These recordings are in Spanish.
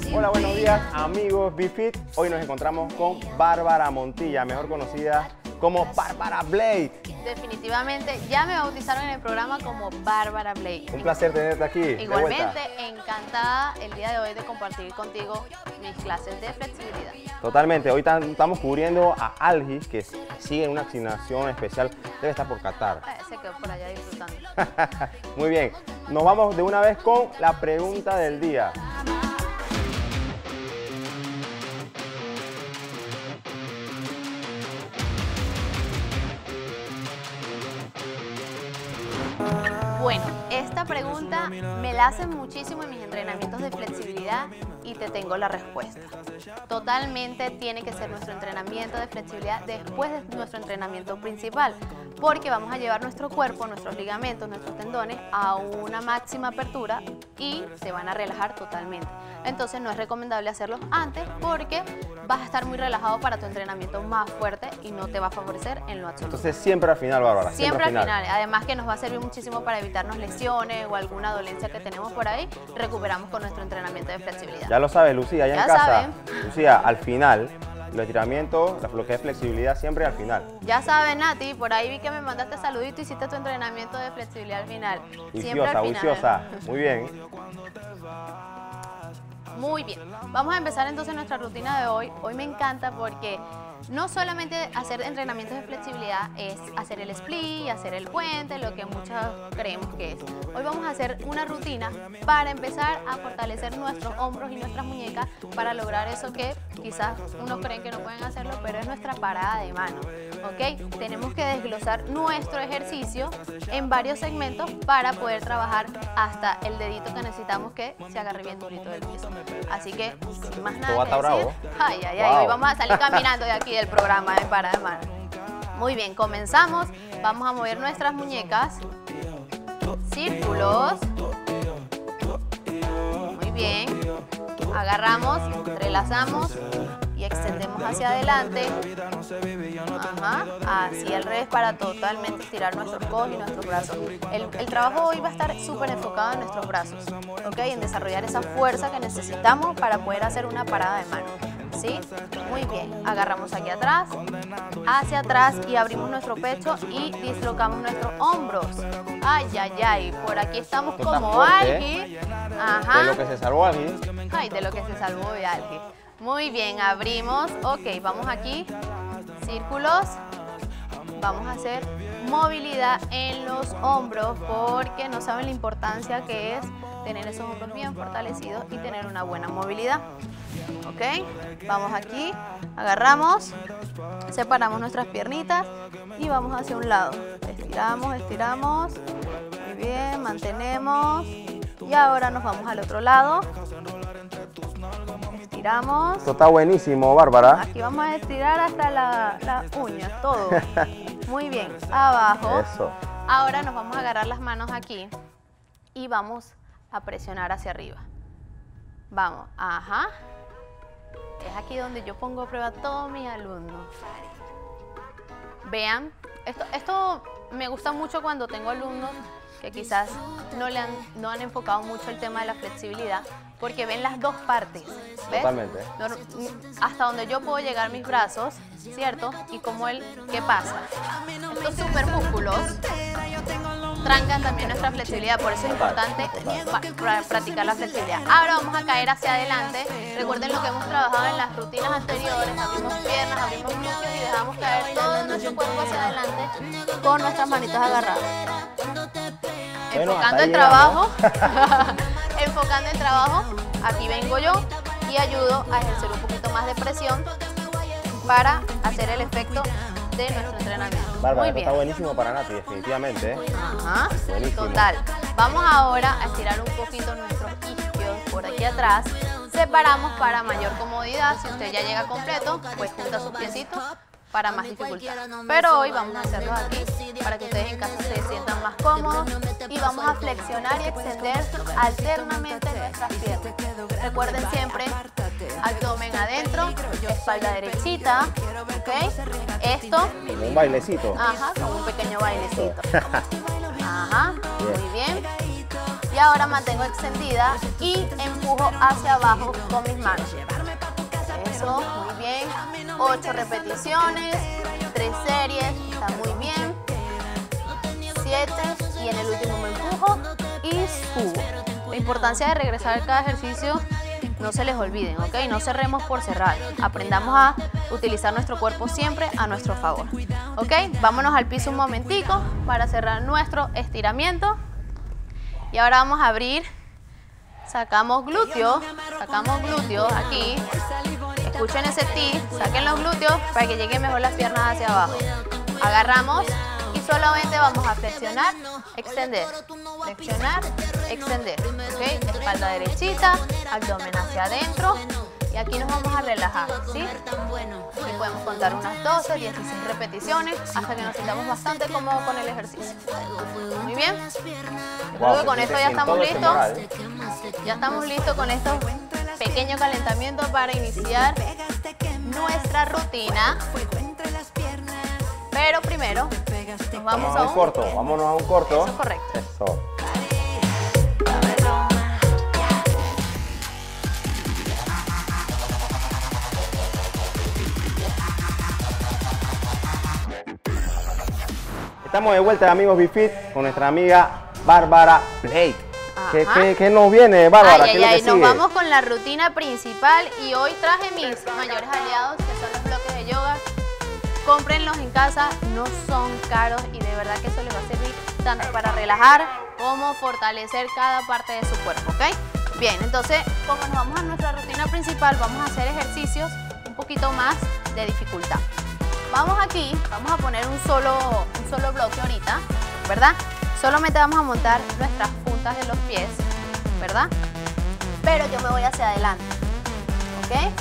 Hola, buenos días amigos BFit. Hoy nos encontramos con Bárbara Montilla, mejor conocida como Bárbara Blade. Definitivamente, ya me bautizaron en el programa como Bárbara Blade. Un placer tenerte aquí. Igualmente, encantada el día de hoy de compartir contigo mis clases de flexibilidad. Totalmente, hoy estamos cubriendo a Algis, que sigue en una asignación especial, debe estar por Qatar. Se quedó por allá disfrutando. Muy bien, nos vamos de una vez con la pregunta del día. Bueno, esta pregunta me la hacen muchísimo en mis entrenamientos de flexibilidad y te tengo la respuesta. Totalmente tiene que ser nuestro entrenamiento de flexibilidad después de nuestro entrenamiento principal, porque vamos a llevar nuestro cuerpo, nuestros ligamentos, nuestros tendones a una máxima apertura y se van a relajar totalmente. Entonces no es recomendable hacerlos antes porque vas a estar muy relajado para tu entrenamiento más fuerte y no te va a favorecer en lo absoluto. Entonces siempre al final, Bárbara. Siempre al final. Además que nos va a servir muchísimo para evitarnos lesiones o alguna dolencia que tenemos por ahí, recuperamos con nuestro entrenamiento de flexibilidad. Ya lo sabes, Lucía, ya en casa. Saben. Lucía, al final, los estiramientos, lo que es flexibilidad, siempre al final. Ya sabes, Nati, por ahí vi que me mandaste saludito y hiciste tu entrenamiento de flexibilidad al final. Siempre al final. Juiciosa, muy bien. Muy bien, vamos a empezar entonces nuestra rutina de hoy. Hoy me encanta porque no solamente hacer entrenamientos de flexibilidad es hacer el split, hacer el puente, lo que muchos creemos que es. Hoy vamos a hacer una rutina para empezar a fortalecer nuestros hombros y nuestras muñecas para lograr eso que quizás unos creen que no pueden hacerlo, pero es nuestra parada de mano, ¿ok? Tenemos que desglosar nuestro ejercicio en varios segmentos para poder trabajar hasta el dedito que necesitamos que se agarre bien durito del piso. Así que, sin más nada que decir, hoy vamos a salir caminando de aquí del programa de parada de mano. Muy bien, comenzamos. Vamos a mover nuestras muñecas. Círculos. Muy bien. Agarramos, entrelazamos y extendemos hacia adelante. Así al revés para totalmente estirar nuestros codos y nuestros brazos. El trabajo hoy va a estar súper enfocado en nuestros brazos, ¿ok? En desarrollar esa fuerza que necesitamos para poder hacer una parada de mano. ¿Sí? Muy bien. Agarramos aquí atrás, hacia atrás y abrimos nuestro pecho y dislocamos nuestros hombros. Ay, ay, ay. Por aquí estamos como Algis. De lo que se salvó Algis. Ay, de lo que se salvó de Algis. Muy bien, abrimos. Ok, vamos aquí. Círculos. Vamos a hacer movilidad en los hombros porque no saben la importancia que es tener esos hombros bien fortalecidos y tener una buena movilidad. Ok, vamos aquí, agarramos, separamos nuestras piernitas y vamos hacia un lado. Estiramos, estiramos. Muy bien, mantenemos. Y ahora nos vamos al otro lado. Estiramos. Esto está buenísimo, Bárbara. Aquí vamos a estirar hasta las uñas, todo. Muy bien, abajo. Eso. Ahora nos vamos a agarrar las manos aquí y vamos a presionar hacia arriba. Vamos, Es aquí donde yo pongo a prueba a todos mis alumnos. Vean, esto me gusta mucho cuando tengo alumnos que quizás no han enfocado mucho el tema de la flexibilidad, porque ven las dos partes, ¿ves? Totalmente. Hasta donde yo puedo llegar mis brazos, ¿cierto? Y como ¿qué pasa? Estos super músculos trancan también nuestra flexibilidad, por eso es importante practicar la flexibilidad. Ahora vamos a caer hacia adelante. Recuerden lo que hemos trabajado en las rutinas anteriores, abrimos piernas, abrimos glúteos y dejamos caer todo nuestro cuerpo hacia adelante con nuestras manitas agarradas. Enfocando el trabajo, enfocando el trabajo, aquí vengo yo y ayudo a ejercer un poquito más de presión para hacer el efecto de nuestro entrenamiento. Bárbara, muy bien. Está buenísimo para Nati, definitivamente. Buenísimo. Total. Vamos ahora a estirar un poquito nuestros isquios por aquí atrás. Separamos para mayor comodidad. Si usted ya llega completo, pues junta sus piecitos para más dificultad. Pero hoy vamos a hacerlo aquí para que ustedes en casa se sientan más cómodos y vamos a flexionar y extender alternamente nuestras piernas. Recuerden siempre abdomen adentro, espalda derechita, ¿ok? Esto. Como un bailecito. Como un pequeño bailecito. Muy bien. Y ahora mantengo extendida y empujo hacia abajo con mis manos. Eso, muy bien. 8 repeticiones, 3 series, está muy bien. 7 y en el último me empujo y subo. La importancia de regresar a cada ejercicio, no se les olviden, ¿ok? No cerremos por cerrar. Aprendamos a utilizar nuestro cuerpo siempre a nuestro favor, ¿ok? Vámonos al piso un momentico para cerrar nuestro estiramiento. Y ahora vamos a abrir. Sacamos glúteo aquí. Escuchen ese ti, saquen los glúteos para que lleguen mejor las piernas hacia abajo. Agarramos y solamente vamos a flexionar, extender, flexionar, extender. ¿Ok? Espalda derechita, abdomen hacia adentro y aquí nos vamos a relajar, ¿sí? Aquí podemos contar unas 12, 16 repeticiones hasta que nos sintamos bastante cómodos con el ejercicio. Muy bien. Creo que con esto ya estamos listos. Ya estamos listos con estos pequeños calentamientos para iniciar nuestra rutina. Pero primero nos vamos a un corto. Vámonos a un corto. Eso es correcto. Eso. Estamos de vuelta, amigos BeFit, con nuestra amiga Bárbara Blake. ¿Qué nos viene, Bárbara? Nos vamos con la rutina principal y hoy traje mis mayores aliados, que son los bloques de yoga. Cómprenlos en casa, no son caros y de verdad que eso les va a servir tanto para relajar como fortalecer cada parte de su cuerpo, ¿ok? Bien, entonces, como nos vamos a nuestra rutina principal, vamos a hacer ejercicios un poquito más de dificultad. Vamos aquí, vamos a poner un solo bloque ahorita, ¿verdad? Solamente vamos a montar nuestras puntas de los pies, ¿verdad? Pero yo me voy hacia adelante, ¿ok?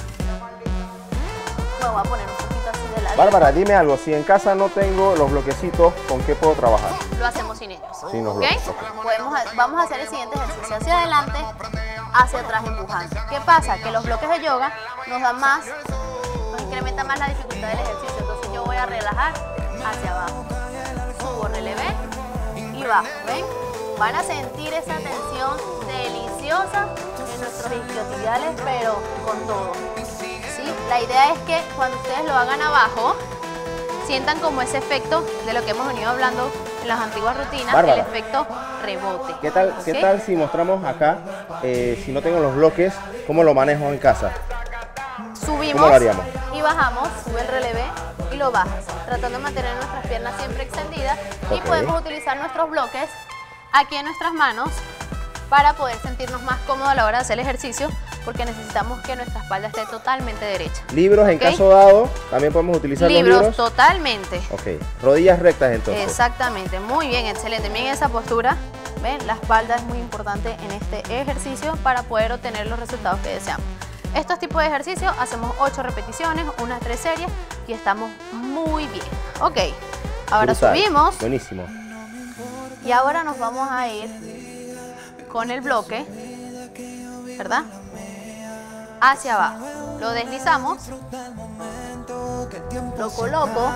Me voy a poner un poquito así de lado. Bárbara, dime algo, si en casa no tengo los bloquecitos, ¿con qué puedo trabajar? Lo hacemos sin ellos, sin los bloques, ¿ok? Vamos a hacer el siguiente ejercicio, hacia adelante, hacia atrás empujando. ¿Qué pasa? Que los bloques de yoga nos dan más, nos incrementa más la dificultad del ejercicio, entonces yo voy a relajar hacia abajo. Subo, relevé y bajo, ¿ven? Van a sentir esa tensión deliciosa en nuestros isquiotibiales, pero con todo. ¿Sí? La idea es que cuando ustedes lo hagan abajo, sientan como ese efecto de lo que hemos venido hablando en las antiguas rutinas, Bárbara, el efecto rebote. ¿Qué tal si mostramos acá, si no tengo los bloques, cómo lo manejo en casa? Subimos y bajamos, sube el relevé y lo bajas, tratando de mantener nuestras piernas siempre extendidas, y podemos utilizar nuestros bloques aquí en nuestras manos para poder sentirnos más cómodos a la hora de hacer el ejercicio, porque necesitamos que nuestra espalda esté totalmente derecha. Libros en caso dado, también podemos utilizar los libros. Totalmente. Ok, rodillas rectas entonces. Exactamente, muy bien, excelente. Miren esa postura, ¿ven? La espalda es muy importante en este ejercicio para poder obtener los resultados que deseamos. Estos tipos de ejercicios hacemos 8 repeticiones, unas 3 series y estamos muy bien. Ok, ahora subimos. Buenísimo. Y ahora nos vamos a ir con el bloque, ¿verdad? Hacia abajo. Lo deslizamos, lo coloco,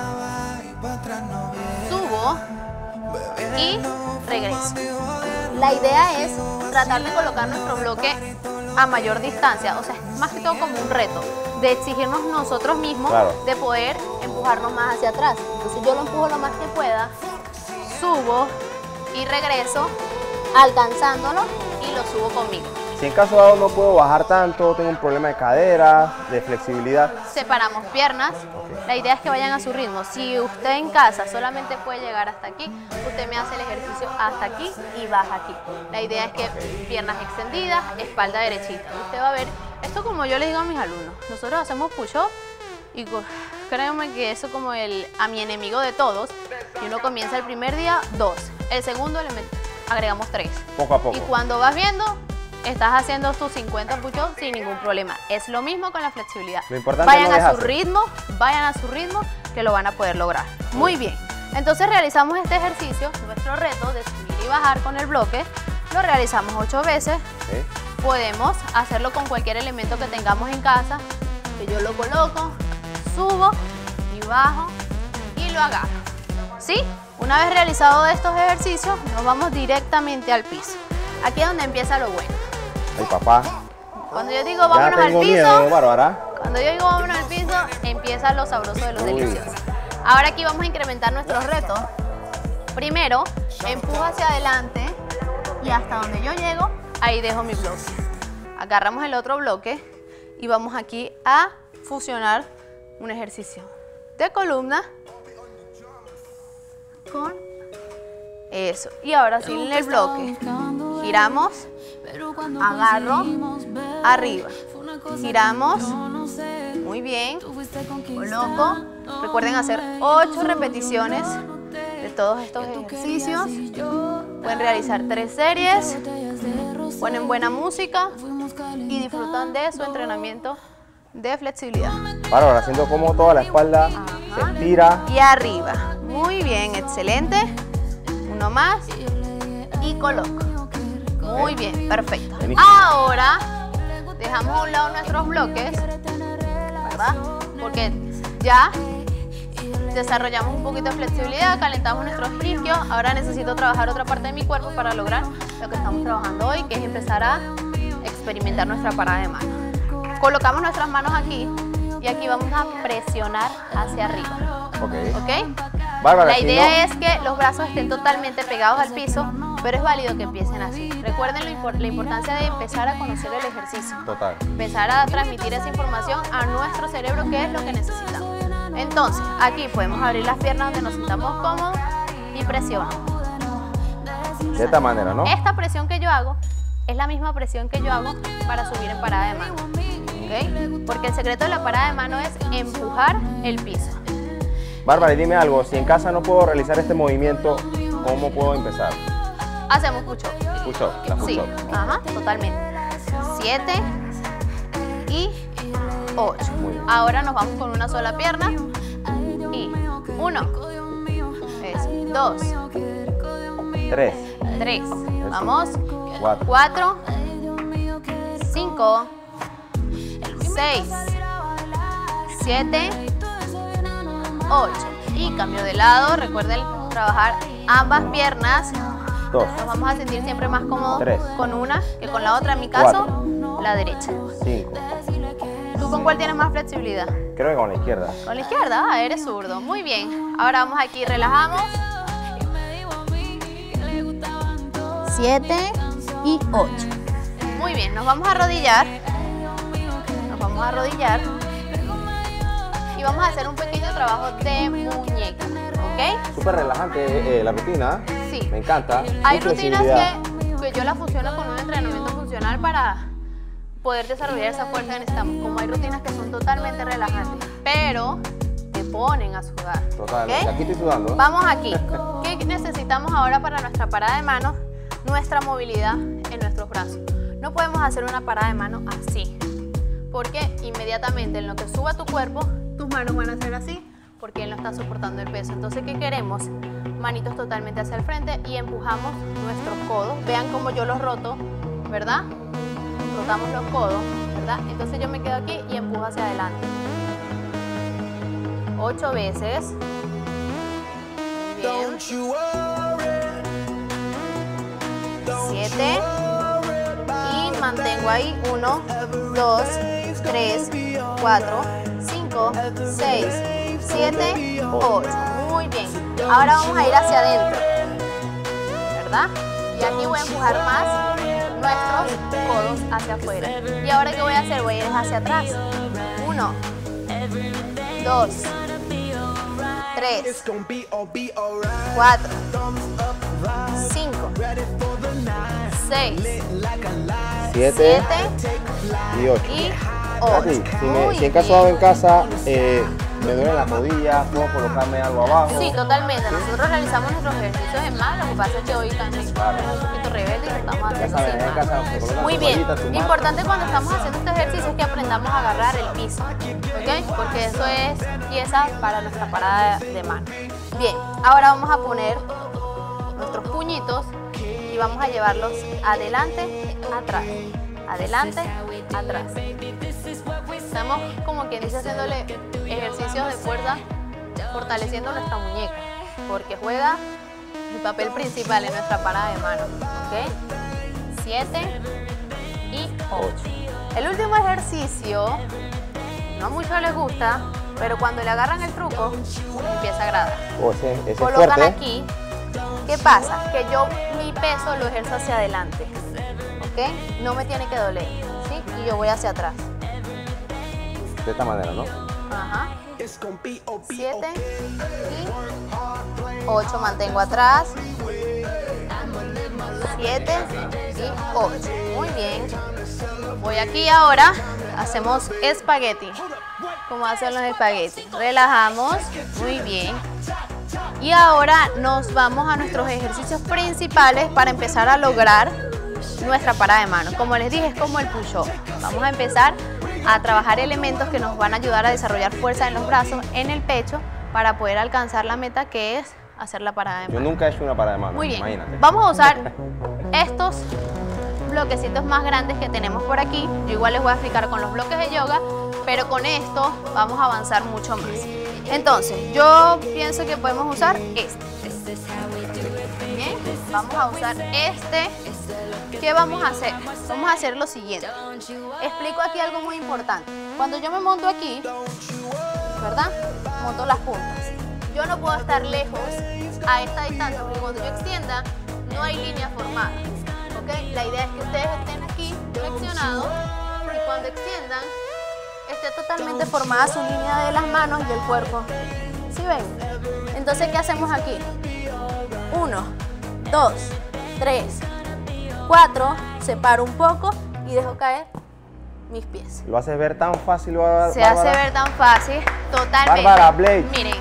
subo y regreso. La idea es tratar de colocar nuestro bloque a mayor distancia, o sea, es más que todo como un reto de exigirnos nosotros mismos, de poder empujarnos más hacia atrás. Entonces yo lo empujo lo más que pueda, subo y regreso alcanzándolo y lo subo conmigo. Si en caso dado no puedo bajar tanto, tengo un problema de cadera, de flexibilidad. Separamos piernas. La idea es que vayan a su ritmo. Si usted en casa solamente puede llegar hasta aquí, usted me hace el ejercicio hasta aquí y baja aquí. La idea es que piernas extendidas, espalda derechita. Usted va a ver, esto como yo les digo a mis alumnos, nosotros hacemos push-up y créanme que eso como a mi enemigo de todos, y uno comienza el primer día 2, el segundo le agregamos 3. Poco a poco. Y cuando vas viendo, estás haciendo tus 50 push-ups sin ningún problema. Es lo mismo con la flexibilidad. Lo importante vayan a su ritmo, que lo van a poder lograr. Muy bien. Entonces realizamos este ejercicio, nuestro reto de subir y bajar con el bloque. Lo realizamos 8 veces. Podemos hacerlo con cualquier elemento que tengamos en casa. Que yo lo coloco, subo y bajo y lo agarro. ¿Sí? Una vez realizado estos ejercicios, nos vamos directamente al piso. Aquí es donde empieza lo bueno. Ay, papá. Cuando yo digo vámonos al tengo piso, miedo, Bárbara. cuando yo digo vámonos al piso, empieza lo sabroso de los Uy. deliciosos. Ahora aquí vamos a incrementar nuestros retos. Primero, empujo hacia adelante y hasta donde yo llego, ahí dejo mi bloque. Agarramos el otro bloque y vamos aquí a fusionar un ejercicio de columna con eso. Y ahora sí en el bloque, giramos, agarro, arriba, giramos, muy bien, coloco. Recuerden hacer 8 repeticiones de todos estos ejercicios. Pueden realizar 3 series, ponen buena música y disfrutan de su entrenamiento de flexibilidad. Bárbara, haciendo como toda la espalda se estira. Y arriba. Muy bien, excelente. Uno más y coloco. Muy bien, perfecto. Buenísimo. Ahora dejamos a un lado nuestros bloques, ¿verdad? Porque ya desarrollamos un poquito de flexibilidad, calentamos nuestros isquios. Ahora necesito trabajar otra parte de mi cuerpo para lograr lo que estamos trabajando hoy, que es empezar a experimentar nuestra parada de manos. Colocamos nuestras manos aquí y aquí vamos a presionar hacia arriba. ¿Ok? Bárbara, La si idea no- es que los brazos estén totalmente pegados al piso, pero es válido que empiecen así. Recuerden la importancia de empezar a conocer el ejercicio. Total. Empezar a transmitir esa información a nuestro cerebro, que es lo que necesitamos. Entonces, aquí podemos abrir las piernas donde nos sintamos cómodos y presiono. De esta manera, ¿no? Esta presión que yo hago es la misma presión que yo hago para subir en parada de mano. ¿Ok? Porque el secreto de la parada de mano es empujar el piso. Bárbara, y dime algo, si en casa no puedo realizar este movimiento, ¿cómo puedo empezar? Hacemos push-up. Push-up, la Sí, push-up. ajá, totalmente. 7 y 8. Muy bien. Ahora nos vamos con una sola pierna. Y 1, 2, 3, 3. Vamos. 4, 4, 5, 6, 7, 8. Y cambio de lado. Recuerden trabajar ambas piernas. 2, Nos vamos a sentir siempre más cómodos 3, con una que con la otra. En mi caso, la derecha. 5. ¿Tú con cuál tienes más flexibilidad? Creo que con la izquierda. Con la izquierda. Ah, eres zurdo. Muy bien. Ahora vamos aquí, relajamos. 7 y 8. Muy bien, nos vamos a arrodillar. Nos vamos a arrodillar. Y vamos a hacer un pequeño trabajo de muñeca. ¿Ok? Súper relajante la rutina. Sí. Me encanta. Hay Mucha rutinas flexibilidad. que yo las fusiono con un entrenamiento funcional para poder desarrollar esa fuerza que necesitamos. Como hay rutinas que son totalmente relajantes, pero te ponen a sudar. Totalmente. ¿Ok? Aquí estoy sudando. Vamos aquí. ¿Qué necesitamos ahora para nuestra parada de manos? Nuestra movilidad en nuestros brazos. No podemos hacer una parada de mano así, porque inmediatamente en lo que suba tu cuerpo, tus manos van a ser así, porque él no está soportando el peso. Entonces, ¿qué queremos? Manitos totalmente hacia el frente y empujamos nuestros codos. Vean cómo yo los roto, ¿verdad? Rotamos los codos, ¿verdad? Entonces yo me quedo aquí y empujo hacia adelante. 8 veces. Muy bien. 7 y mantengo ahí 1, 2, 3, 4, 5, 6, 7, 8. Muy bien. Ahora vamos a ir hacia adentro, ¿verdad? Y aquí voy a empujar más nuestros codos hacia afuera. Y ahora ¿qué voy a hacer? Voy a ir hacia atrás. 1, 2, 3, 4, 5, 6, 7 y 8. y Katy, 8. si en caso hago en casa, me duelen las rodillas, puedo colocarme algo abajo. Sí, totalmente. Nosotros realizamos nuestros ejercicios en más. Lo que pasa es que hoy también estamos un poquito rebeldes y lo estamos Ya haciendo saben, sin en más. casa se colocan Muy su bien. toallita, su mano. Importante cuando estamos haciendo este ejercicio es que aprendamos a agarrar el piso, ¿ok? Porque eso es pieza para nuestra parada de mano. Bien, ahora vamos a poner nuestros puñitos y vamos a llevarlos adelante, atrás, adelante, atrás. Estamos, como quien dice, haciéndole ejercicios de fuerza, fortaleciendo nuestra muñeca, porque juega el papel principal en nuestra parada de mano, ¿ok? 7 y 8. El último ejercicio, no a muchos les gusta, pero cuando le agarran el truco, empieza a agradar. Ese Colocan es fuerte. aquí. ¿Qué pasa? Que yo mi peso lo ejerzo hacia adelante, ¿ok? No me tiene que doler, ¿sí? Y yo voy hacia atrás. De esta manera, ¿no? Ajá. 7 y 8. Mantengo atrás. 7 y 8. Muy bien. Voy aquí ahora. Hacemos espagueti. Como hacen los espaguetis. Relajamos. Muy bien. Y ahora nos vamos a nuestros ejercicios principales para empezar a lograr nuestra parada de manos. Como les dije, es como el push-up. Vamos a empezar a trabajar elementos que nos van a ayudar a desarrollar fuerza en los brazos, en el pecho, para poder alcanzar la meta que es hacer la parada de manos. Yo nunca he hecho una parada de manos, Muy bien. imagínate. Vamos a usar estos bloquecitos más grandes que tenemos por aquí. Yo igual les voy a explicar con los bloques de yoga, pero con esto vamos a avanzar mucho más. Entonces, yo pienso que podemos usar este. Bien, vamos a usar este. ¿Qué vamos a hacer? Vamos a hacer lo siguiente. Explico aquí algo muy importante. Cuando yo me monto aquí, ¿verdad? Monto las puntas. Yo no puedo estar lejos a esta distancia porque cuando yo extienda no hay línea formada. ¿Ok? La idea es que ustedes estén aquí flexionados y cuando extiendan esté totalmente formada su línea de las manos y el cuerpo. ¿Sí ven? Entonces, ¿qué hacemos aquí? 1, 2, 3, 4, separo un poco y dejo caer mis pies. Lo haces ver tan fácil, Bárbara. Se hace ver tan fácil, totalmente. Bárbara Blade. Miren,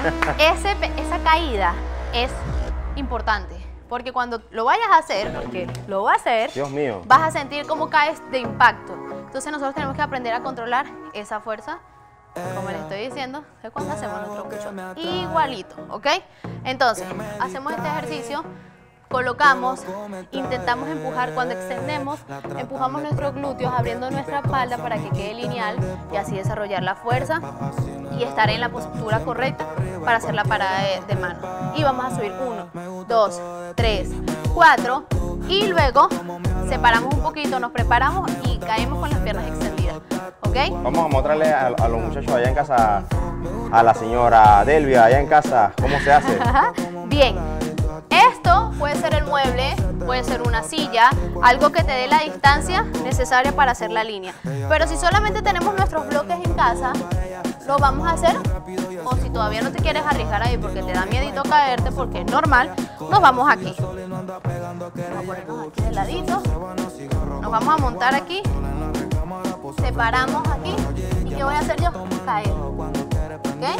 esa caída es importante, porque cuando lo vayas a hacer, porque lo va a hacer, Dios mío. vas a sentir cómo caes de impacto. Entonces nosotros tenemos que aprender a controlar esa fuerza, como les estoy diciendo, de cuando hacemos nuestro push-up. Igualito, ¿ok? Entonces, hacemos este ejercicio. Colocamos, intentamos empujar cuando extendemos, empujamos nuestros glúteos abriendo nuestra espalda para que quede lineal y así desarrollar la fuerza y estar en la postura correcta para hacer la parada de mano. Y vamos a subir 1, 2, 3, 4 y luego separamos un poquito, nos preparamos y caemos con las piernas extendidas, ¿ok? Vamos a mostrarle a los muchachos allá en casa, a la señora Delvia allá en casa, cómo se hace. Bien. Esto puede ser el mueble, puede ser una silla, algo que te dé la distancia necesaria para hacer la línea. Pero si solamente tenemos nuestros bloques en casa, lo vamos a hacer, o si todavía no te quieres arriesgar ahí porque te da miedito caerte, porque es normal, nos vamos aquí. Vamos a ponernos aquí de ladito, nos vamos a montar aquí, separamos aquí, ¿y qué voy a hacer yo? Caer, ¿ok?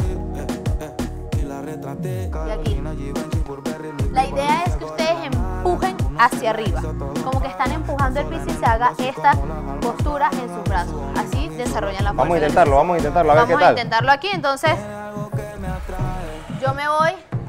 Y aquí. La idea es que ustedes empujen hacia arriba, como que están empujando el piso y se haga esta postura en sus brazos. Así desarrollan la fuerza. Vamos a intentarlo, a ver qué tal. Vamos a intentarlo aquí, entonces yo me voy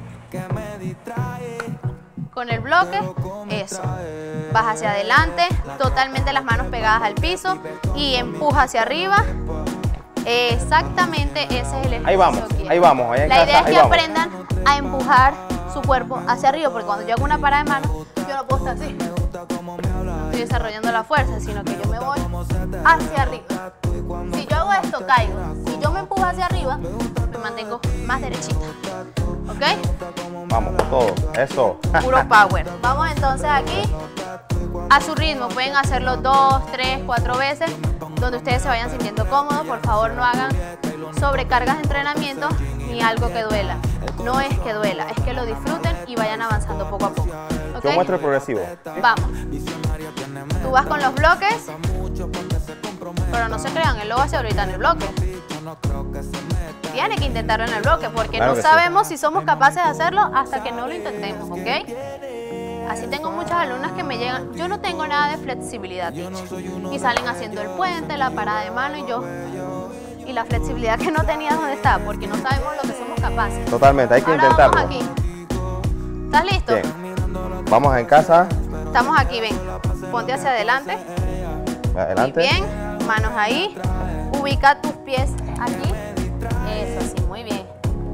con el bloque, eso. Vas hacia adelante, totalmente las manos pegadas al piso y empuja hacia arriba. Exactamente, ese es el ejercicio. Ahí vamos, allá en casa, la idea es ahí que vamos. aprendan a empujar su cuerpo hacia arriba, porque cuando yo hago una parada de manos, yo no puedo estar así. Estoy desarrollando la fuerza, sino que yo me voy hacia arriba. Si yo hago esto, caigo. Si yo me empujo hacia arriba, me mantengo más derechita. ¿Ok? Vamos con todo, eso. Puro power. Vamos entonces aquí a su ritmo. Pueden hacerlo 2, 3, 4 veces, donde ustedes se vayan sintiendo cómodos. Por favor, no hagan sobrecargas de entrenamiento ni algo que duela. No es que duela, es que lo disfruten y vayan avanzando poco a poco. Yo muestro el progresivo. Vamos. Tú vas con los bloques, pero no se crean, él lo va a hacer ahorita en el bloque. Tiene que intentarlo en el bloque, porque Claro no que sabemos si somos capaces de hacerlo hasta que no lo intentemos, ¿ok? Así tengo muchas alumnas que me llegan, yo no tengo nada de flexibilidad, teacher, y salen haciendo el puente, la parada de mano y la flexibilidad que no tenía, ¿dónde está? Porque no sabemos lo que somos capaces. Totalmente, hay que Ahora intentarlo. vamos aquí. ¿Estás listo? Bien. Vamos en casa. Estamos aquí, ven. Ponte hacia adelante. Adelante. Muy bien, manos ahí. Ubica tus pies aquí. Eso, sí, muy bien. Yo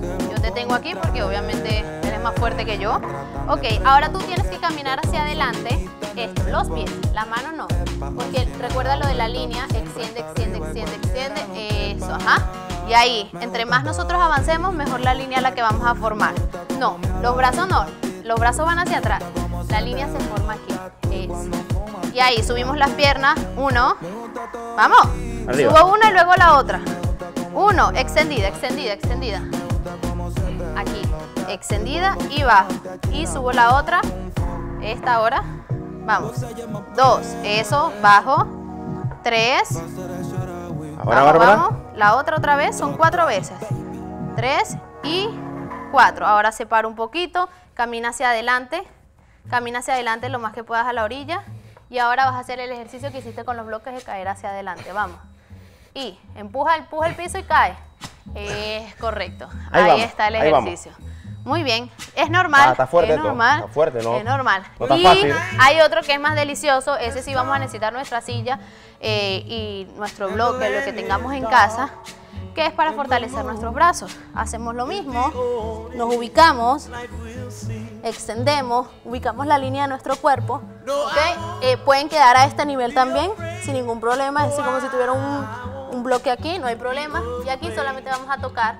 te tengo aquí porque obviamente eres más fuerte que yo. Ok, ahora tú tienes que caminar hacia adelante. Esto, los pies, las manos no. Porque recuerda lo de la línea, extiende, extiende, extiende, extiende. Eso, ajá. Y ahí, entre más nosotros avancemos, mejor la línea la que vamos a formar. No, los brazos no. Los brazos van hacia atrás. La línea se forma aquí. Eso. Y ahí subimos las piernas. Uno. Vamos. Arriba. Subo una y luego la otra. Uno. Extendida, extendida, extendida. Aquí. Extendida y bajo. Y subo la otra. Esta ahora. Vamos. 2. Eso. Bajo. 3. Ahora, vamos, Bárbara. vamos. La otra otra vez. Son 4 veces. 3 y 4. Ahora separa un poquito. Camina hacia adelante. Camina hacia adelante lo más que puedas a la orilla. Y ahora vas a hacer el ejercicio que hiciste con los bloques de caer hacia adelante. Vamos. Y empuja el piso y cae. Es correcto. Ahí vamos, está el ahí ejercicio. Muy bien. Es normal. Está fuerte es normal. Está fuerte, ¿no? Es normal. No está y fácil. hay otro que es más delicioso. Ese sí vamos a necesitar nuestra silla y nuestro bloque, lo que tengamos en casa, que es para fortalecer nuestros brazos. Hacemos lo mismo. Nos ubicamos. Extendemos, ubicamos la línea de nuestro cuerpo, ¿okay? Pueden quedar a este nivel también, sin ningún problema, es así como si tuviera un bloque aquí, no hay problema, y aquí solamente vamos a tocar,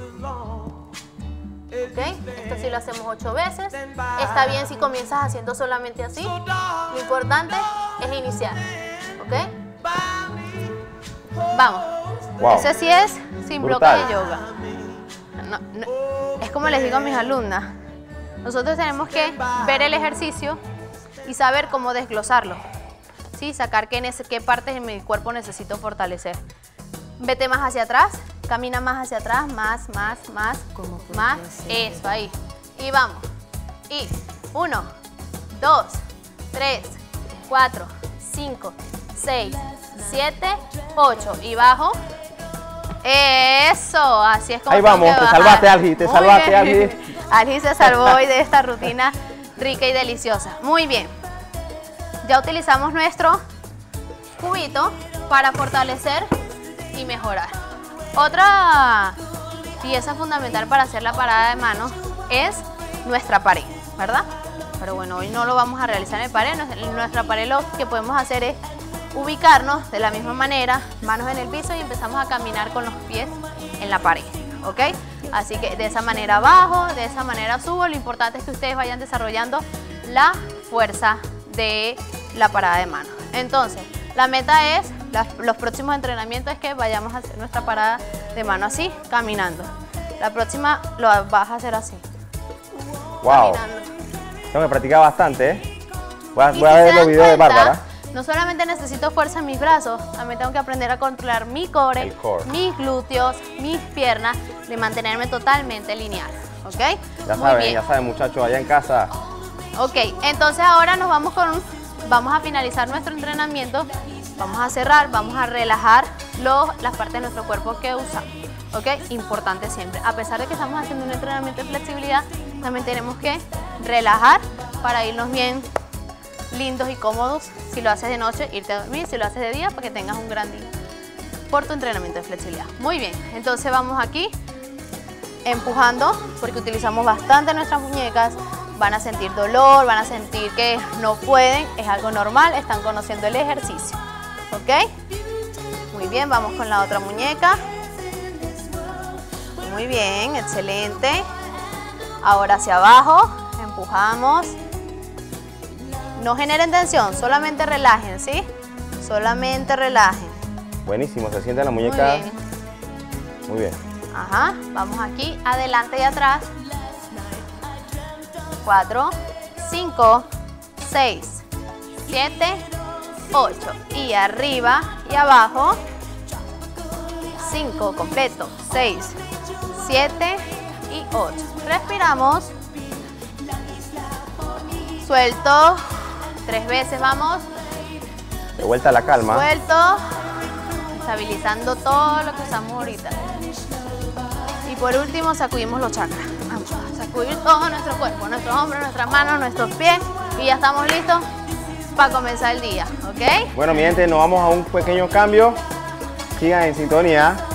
¿okay? Esto sí lo hacemos 8 veces, está bien si comienzas haciendo solamente así, lo importante es iniciar, ¿ok? Vamos, Wow. ese sí es sin Brutal. bloque de yoga, es como les digo a mis alumnas. Nosotros tenemos que ver el ejercicio y saber cómo desglosarlo, ¿sí? Sacar qué partes de mi cuerpo necesito fortalecer. Vete más hacia atrás, camina más hacia atrás, más, eso, ahí. Y vamos. Y 1, 2, 3, 4, 5, 6, 7, 8. Y bajo. Eso, así es como Ahí vamos, tengo que te bajar. salvaste, Algi, te Muy salvaste, bien. Algi. Algi se salvó hoy de esta rutina rica y deliciosa. Muy bien. Ya utilizamos nuestro cubito para fortalecer y mejorar. Otra pieza fundamental para hacer la parada de manos es nuestra pared, ¿verdad? Pero bueno, hoy no lo vamos a realizar en el pared. En nuestra pared lo que podemos hacer es ubicarnos de la misma manera, manos en el piso y empezamos a caminar con los pies en la pared, ¿ok? Así que de esa manera bajo, de esa manera subo. Lo importante es que ustedes vayan desarrollando la fuerza de la parada de manos. Entonces, la meta es, los próximos entrenamientos es que vayamos a hacer nuestra parada de mano así, caminando. La próxima lo vas a hacer así, Wow. caminando. Tengo que practicar bastante, ¿eh? Voy a Y si ver se los dan videos de cuenta, Bárbara. no solamente necesito fuerza en mis brazos, también tengo que aprender a controlar mi core, El core. mis glúteos, mis piernas, de mantenerme totalmente lineal, ¿ok? Ya Muy bien. saben muchachos, allá en casa. Ok, entonces ahora vamos a finalizar nuestro entrenamiento, vamos a cerrar, vamos a relajar las partes de nuestro cuerpo que usamos, ¿ok? Importante siempre, a pesar de que estamos haciendo un entrenamiento de flexibilidad, también tenemos que relajar para irnos bien lindos y cómodos. Si lo haces de noche, irte a dormir, si lo haces de día, para que tengas un gran día por tu entrenamiento de flexibilidad. Muy bien, entonces vamos aquí empujando, porque utilizamos bastante nuestras muñecas. Van a sentir dolor, van a sentir que no pueden, es algo normal, están conociendo el ejercicio, ¿ok? Muy bien, vamos con la otra muñeca. Muy bien, excelente. Ahora hacia abajo, empujamos. No generen tensión, solamente relajen, ¿sí? Solamente relajen. Buenísimo, se siente la Muy muñeca. bien. Muy bien. Ajá, vamos aquí, adelante y atrás. 4, 5, 6, 7, 8. Y arriba y abajo. 5 completo. 6, 7 y 8. Respiramos. Suelto. 3 veces, vamos. De vuelta a la calma. Suelto. Estabilizando todo lo que usamos ahorita. Y por último, sacudimos los chakras. Vamos a sacudir todo nuestro cuerpo, nuestros hombros, nuestras manos, nuestros pies. Y ya estamos listos para comenzar el día, ¿ok? Bueno, mi gente, nos vamos a un pequeño cambio. Sigan en sintonía.